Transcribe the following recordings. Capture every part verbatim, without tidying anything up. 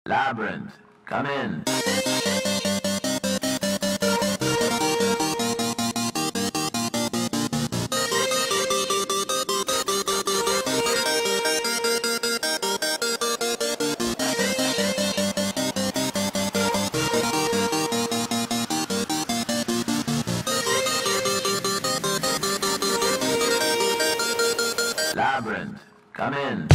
Labyrinth, come in. Labyrinth, come in.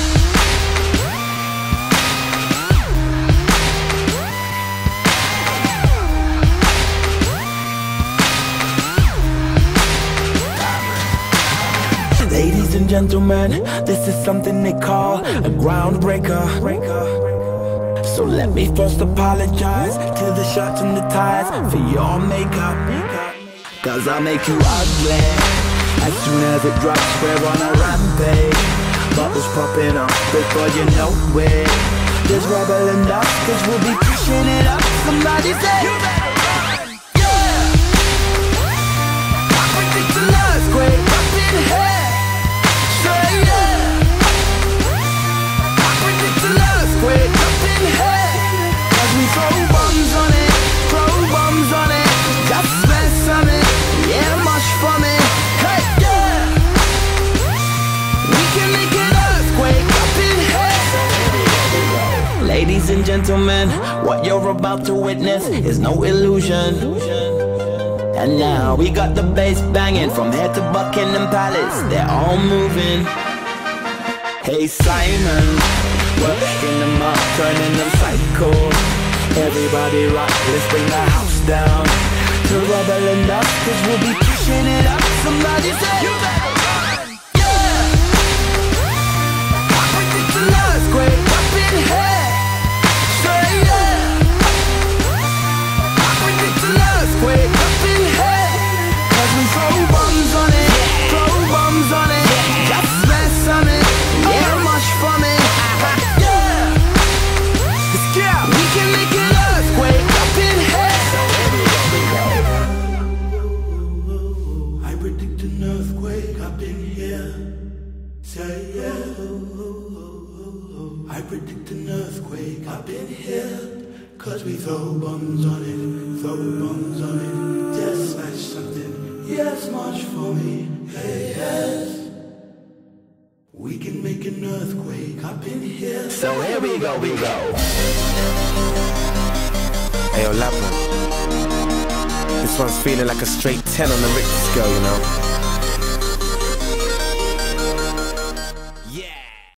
Ladies and gentlemen, this is something they call a groundbreaker. So let me first apologize to the shirts and the ties for your makeup, cause I make you ugly. As soon as it drops, we're on a rampage. Bubbles popping up before you know it. There's rubble and dust, cause we'll be pushing it up. Somebody say, you better run, yeah. I predict an earthquake up in here. Say yeah. I predict an earthquake up in here. Cause we throw bombs on it, throw bombs on it. Just mess on it, yeah, much for me. Hey, yeah. We can make an earthquake up in here. Ladies and gentlemen, what you're about to witness is no illusion. And now we got the bass banging from here to Buckingham Palace. They're all moving. Hey Simon, working them up, turning them psycho. Everybody rock, let's bring the house down to rubble and dust, cause we'll be pushing it up. Somebody say, you better run, yeah. I predict an earthquake up in here. Say yeah. I predict an earthquake up in here. Cause we throw bombs on it, throw bombs on it. Just mess on it, yeah, much for me. Yeah. Let's go. We can make an earthquake up in here. I predict an earthquake up in here. Say yeah. I predict an earthquake up in here. Cause we throw bombs on it, throw bombs on it. Just smash something, yes, much for me. Hey, yes. We can make an earthquake up in here. So here we go, we go. Hey, yo, Labyrinth. This one's feeling like a straight ten on the Richter scale, you know.